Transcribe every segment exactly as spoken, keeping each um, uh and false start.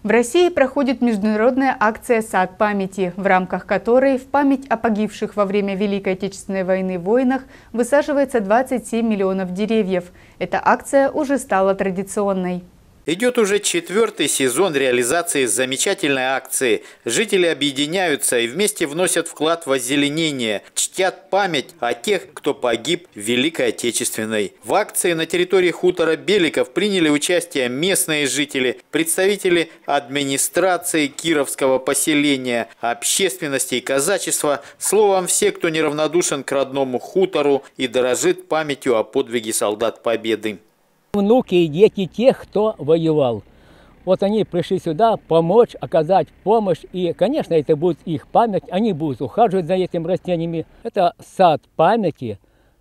В России проходит международная акция «Сад памяти», в рамках которой в память о погибших во время Великой Отечественной войны воинах высаживается двадцать семь миллионов деревьев. Эта акция уже стала традиционной. Идет уже четвертый сезон реализации замечательной акции. Жители объединяются и вместе вносят вклад в озеленение, чтят память о тех, кто погиб в Великой Отечественной. В акции на территории хутора Беликов приняли участие местные жители, представители администрации Кировского поселения, общественности и казачества, словом, все, кто неравнодушен к родному хутору и дорожит памятью о подвиге солдат Победы. Внуки и дети тех, кто воевал. Вот они пришли сюда помочь, оказать помощь. И, конечно, это будет их память. Они будут ухаживать за этими растениями. Это сад памяти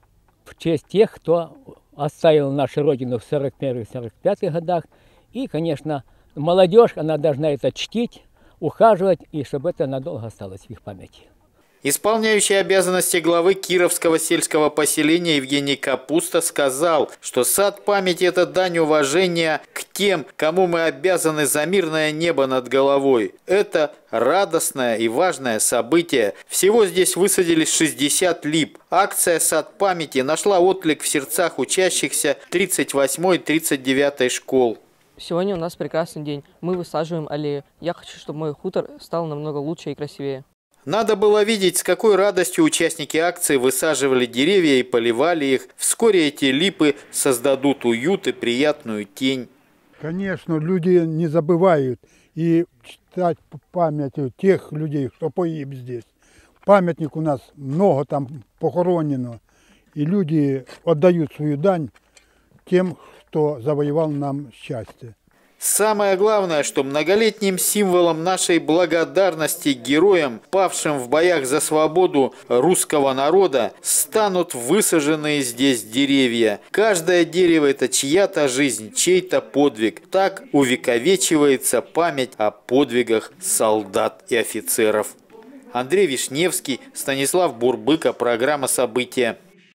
в честь тех, кто оставил нашу родину в сорок первых — сорок пятых годах. И, конечно, молодежь, она должна это чтить, ухаживать, и чтобы это надолго осталось в их памяти. Исполняющий обязанности главы Кировского сельского поселения Евгений Капуста сказал, что сад памяти – это дань уважения к тем, кому мы обязаны за мирное небо над головой. Это радостное и важное событие. Всего здесь высадили шестьдесят лип. Акция «Сад памяти» нашла отклик в сердцах учащихся тридцать восьмой — тридцать девятой школ. Сегодня у нас прекрасный день. Мы высаживаем аллею. Я хочу, чтобы мой хутор стал намного лучше и красивее. Надо было видеть, с какой радостью участники акции высаживали деревья и поливали их. Вскоре эти липы создадут уют и приятную тень. Конечно, люди не забывают и читать память тех людей, кто погиб здесь. Памятник у нас много там похоронено. И люди отдают свою дань тем, кто завоевал нам счастье. Самое главное, что многолетним символом нашей благодарности героям, павшим в боях за свободу русского народа, станут высаженные здесь деревья. Каждое дерево – это чья-то жизнь, чей-то подвиг. Так увековечивается память о подвигах солдат и офицеров. Андрей Вишневский, Станислав Бурбыка, программа «События».